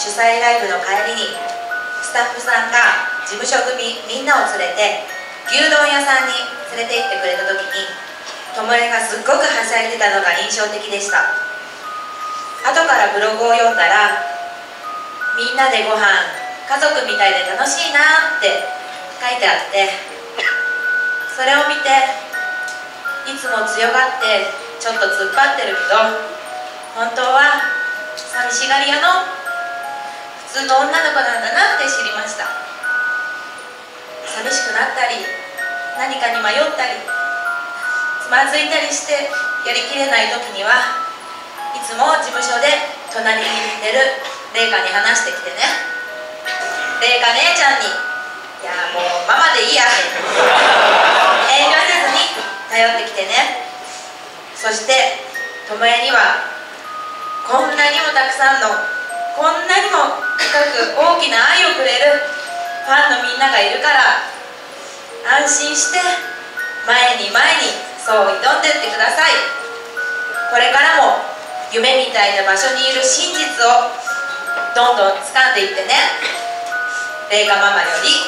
主催ライブの帰りにスタッフさんが事務所組みんなを連れて牛丼屋さんに連れて行ってくれた時にともえがすっごくはしゃいでたのが印象的でした。後からブログを読んだらみんなでご飯家族みたいで楽しいなって書いてあって、それを見ていつも強がってちょっと突っ張ってるけど本当は寂しがり屋の普通の女の子なんだなって知りました。寂しくなったり何かに迷ったりつまずいたりしてやりきれない時にはいつも事務所で隣にいてる麗華に話してきてね。麗華姉ちゃんに「いやもうママでいいや」遠慮せずに頼ってきてね。そしてともえにはこんなにもたくさんのこんなにも深く大きな愛をくれるファンのみんながいるから安心して前に前にそう挑んでってください。これからも夢みたいな場所にいる真実をどんどん掴んでいってね。麗華ママより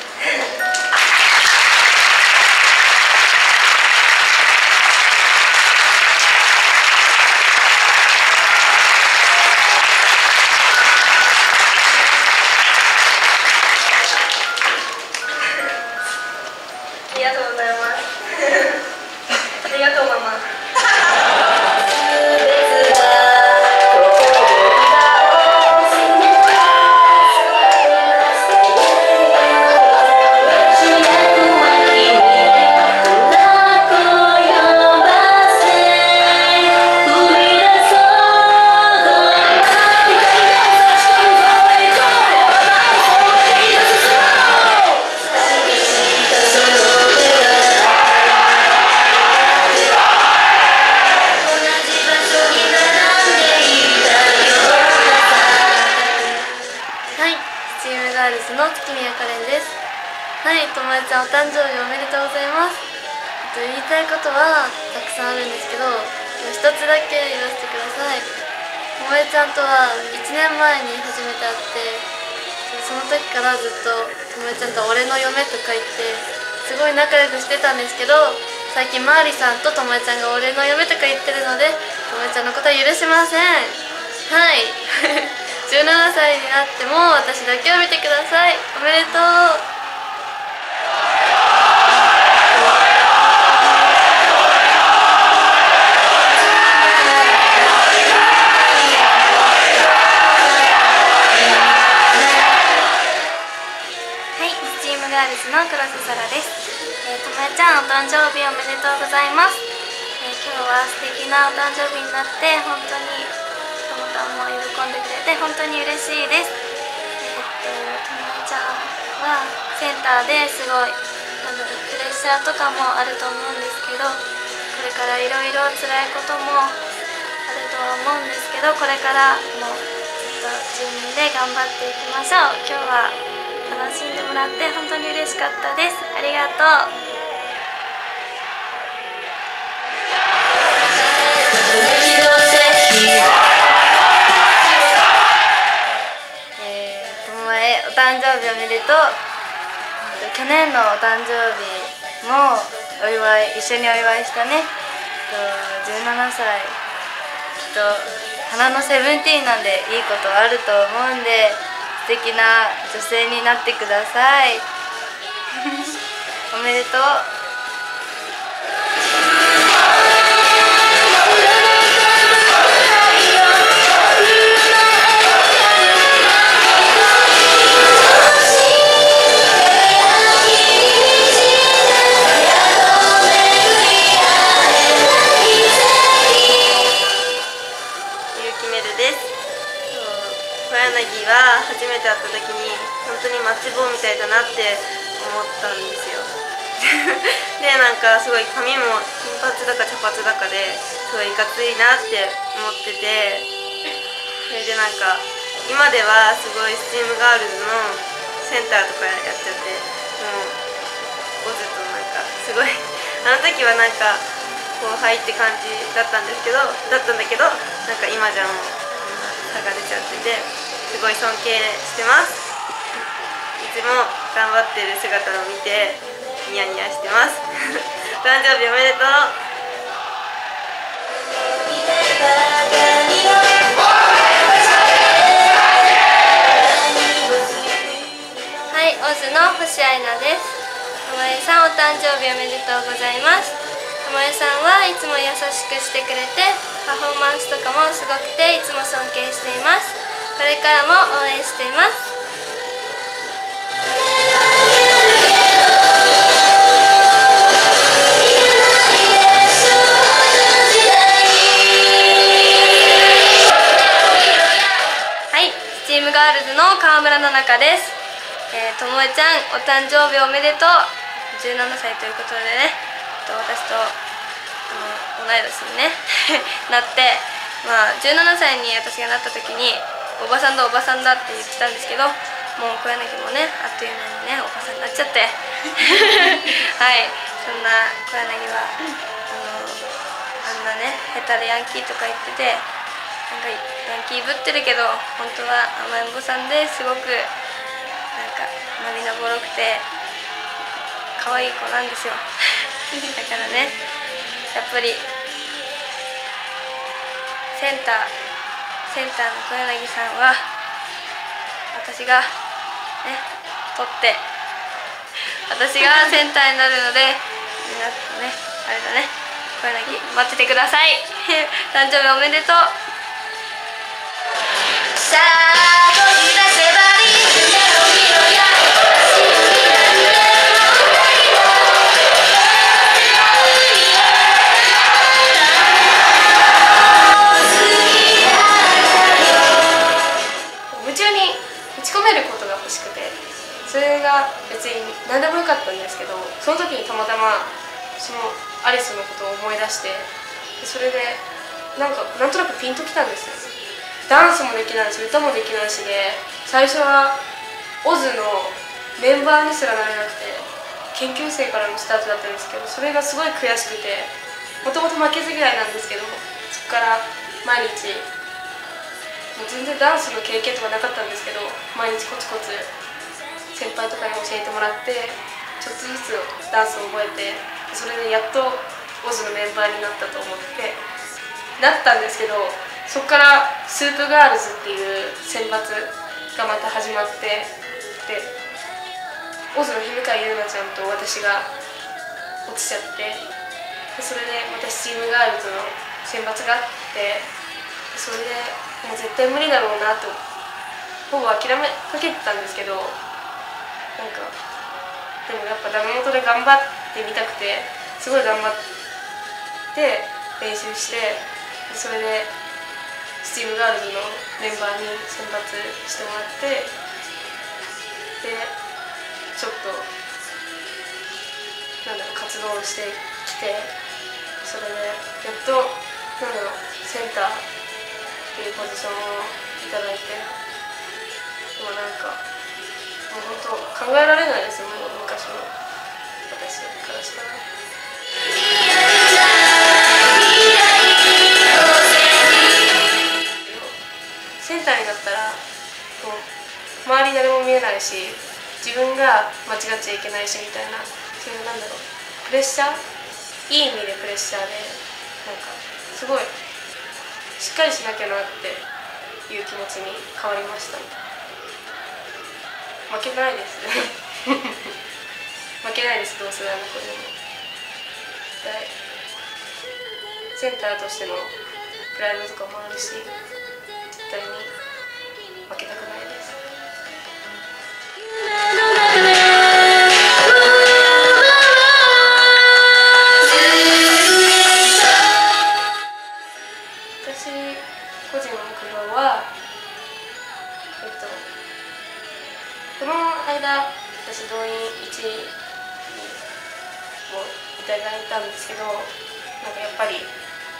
ありがとうございます。ありがとうママ。の月宮かれんです。はい、ともえちゃんお誕生日おめでとうございます。言いたいことはたくさんあるんですけど、一つだけ言わせてください。ともえちゃんとは1年前に初めて会って、その時からずっとともえちゃんと俺の嫁とか言ってすごい仲良くしてたんですけど、最近まーりさんとともえちゃんが俺の嫁とか言ってるので、ともえちゃんのことは許しません。はい17歳になっても私だけを見てください。おめでとう。チームガールズの黒瀬沙羅です。ともえちゃんお誕生日おめでとうございます。今日は素敵なお誕生日になって本当にともたんも喜んでくれて本当に嬉しいです。ともえちゃんはセンターですごいプレッシャーとかもあると思うんですけど、これからいろいろ辛いこともあるとは思うんですけど、これからもずっと10人で頑張っていきましょう。今日は楽しんでもらって本当に嬉しかったです。ありがとう。お誕生日おめでとう。去年のお誕生日もお祝い一緒にお祝いしたね。17歳きっと花のセブンティーンなんでいいことあると思うんで、素敵な女性になってくださいおめでとう。小柳は初めて会った時に本当にマッチ棒みたいだなって思ったんですよでなんかすごい髪も金髪だか茶髪だかですごいいかついなって思ってて、それでなんか今ではすごいスチームガールズのセンターとかやっちゃって、もうずっとなんかすごいあの時はなんか後輩って感じだったんだけどなんか今じゃもう差が出ちゃってて、 すごい尊敬してます。いつも頑張ってる姿を見てニヤニヤしてます。お誕生日おめでとう。 はい、オズの星愛菜です。ともえさん、お誕生日おめでとうございます。ともえさんはいつも優しくしてくれて、パフォーマンスとかもすごくていつも尊敬しています。これからも応援しています。はい、スチームガールズの川村の中です。ともえちゃん、お誕生日おめでとう。17歳ということでね、私と同い年にねなって、17歳に私がなった時におばさんだおばさんだって言ってたんですけど、もう小柳もねあっという間にねおばさんになっちゃってはい、そんな小柳はあんなね下手でヤンキーとか言ってて、なんかヤンキーぶってるけど本当は甘えん坊さんですごくなんか涙ぼろくて可愛い子なんですよだからね、やっぱりセンターの小柳さんは私がね取って私がセンターになるので、みんなねあれだね、小柳待っててください誕生日おめでとう。さあ飛び出せばいい夢を見ろよ。夢中に打ち込めることが欲しくて、それが別に何でもよかったんですけど、その時にたまたまそのアリスのことを思い出して、それでなんとなくピンときたんですよ。ダンスもできないし歌もできないしで、最初はオズのメンバーにすらなれなくて研究生からのスタートだったんですけど、それがすごい悔しくて、もともと負けず嫌いなんですけど、そこから毎日もう全然ダンスの経験とかなかったんですけど、毎日コツコツ先輩とかに教えてもらってちょっとずつダンスを覚えて、それでやっとオズのメンバーになったと思ってなったんですけど、そこからスープガールズっていう選抜がまた始まって、でオズの日向ゆうなちゃんと私が落ちちゃって、でそれでまたスチームガールズの選抜があって、それでもう絶対無理だろうなとほぼ諦めかけてたんですけど、なんかでもやっぱダメ元で頑張ってみたくて、すごい頑張って練習して、それでスチームガールズのメンバーに選抜してもらって、でちょっと活動してきて、それでやっとセンターっていうポジションをいただいて、もうもう本当考えられないですよ、昔の私からしたら。センターになったらこう周り誰も見えないし、自分が間違っちゃいけないしみたいな、そういうプレッシャー、いい意味でプレッシャーで、すごいしっかりしなきゃなっていう気持ちに変わりました。負けないです負けないです、どうせこれでも絶対センターとしてのプライドとかもあるし、絶対に負けたくないです。私個人の目標は、この間私動員1位もいただいたんですけど、やっぱり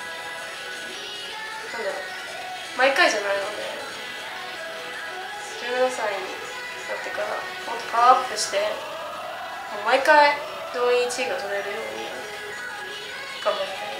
毎回じゃないので、17歳になってからもっとパワーアップして、もう毎回動員1位が取れるように頑張りたい。